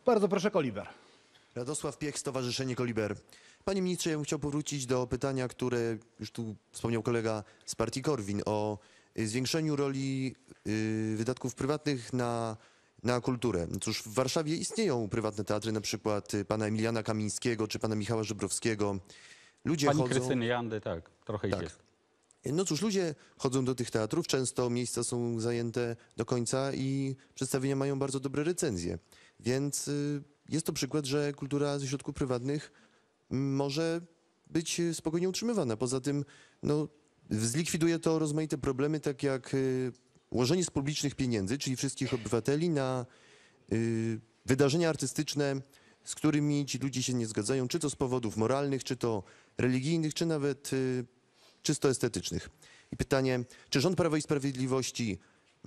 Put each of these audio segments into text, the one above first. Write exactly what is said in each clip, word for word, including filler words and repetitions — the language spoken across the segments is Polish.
Bardzo proszę, Koliber. Radosław Piech, Stowarzyszenie Koliber. Panie ministrze, ja bym chciał powrócić do pytania, które już tu wspomniał kolega z partii Korwin, o y, zwiększeniu roli y, wydatków prywatnych na, na kulturę. Cóż, w Warszawie istnieją prywatne teatry, na przykład y, pana Emiliana Kamińskiego czy pana Michała Żebrowskiego. Ludzie Pani chodzą... Krystyny Jandy, tak, trochę Tak. ich jest. No cóż, ludzie chodzą do tych teatrów, często miejsca są zajęte do końca i przedstawienia mają bardzo dobre recenzje. Więc y, jest to przykład, że kultura ze środków prywatnych m, może być y, spokojnie utrzymywana. Poza tym no, zlikwiduje to rozmaite problemy, tak jak y, łożenie z publicznych pieniędzy, czyli wszystkich obywateli, na y, wydarzenia artystyczne, z którymi ci ludzie się nie zgadzają, czy to z powodów moralnych, czy to religijnych, czy nawet y, czysto estetycznych. I pytanie, czy rząd Prawa i Sprawiedliwości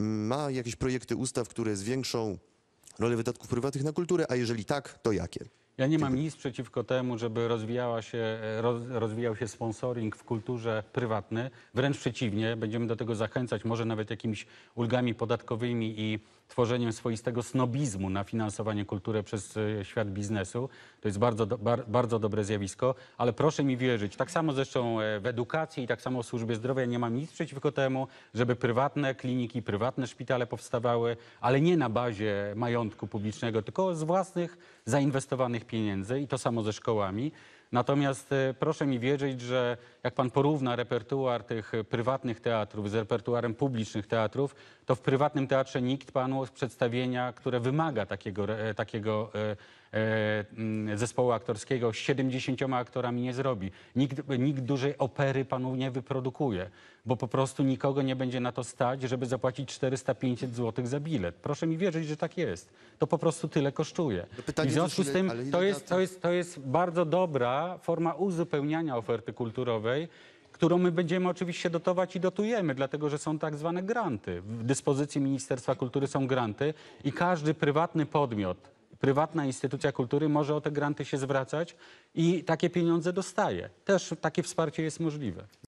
ma jakieś projekty ustaw, które zwiększą rolę wydatków prywatnych na kulturę, a jeżeli tak, to jakie? Ja nie mam nic przeciwko temu, żeby rozwijała się, roz, rozwijał się sponsoring w kulturze prywatny. Wręcz przeciwnie, będziemy do tego zachęcać, może nawet jakimiś ulgami podatkowymi i tworzeniem swoistego snobizmu na finansowanie kultury przez e, świat biznesu. To jest bardzo, do, bar, bardzo dobre zjawisko, ale proszę mi wierzyć, tak samo zresztą e, w edukacji i tak samo w służbie zdrowia nie mam nic przeciwko temu, żeby prywatne kliniki, prywatne szpitale powstawały, ale nie na bazie majątku publicznego, tylko z własnych zainwestowanych pieniędzy i to samo ze szkołami. Natomiast e, proszę mi wierzyć, że jak pan porówna repertuar tych prywatnych teatrów z repertuarem publicznych teatrów, to w prywatnym teatrze nikt panu z przedstawienia, które wymaga takiego, e, takiego e, e, mm, zespołu aktorskiego z siedemdziesięcioma aktorami nie zrobi. Nikt, nikt dużej opery panu nie wyprodukuje, bo po prostu nikogo nie będzie na to stać, żeby zapłacić czterysta pięćset złotych za bilet. Proszę mi wierzyć, że tak jest. To po prostu tyle kosztuje. pytanie I w związku też, z ile- tym ale ile to jest, na to, jest, to jest bardzo dobra forma uzupełniania oferty kulturowej, którą my będziemy oczywiście dotować i dotujemy, dlatego że są tak zwane granty. W dyspozycji Ministerstwa Kultury są granty i każdy prywatny podmiot, prywatna instytucja kultury może o te granty się zwracać i takie pieniądze dostaje. Też takie wsparcie jest możliwe.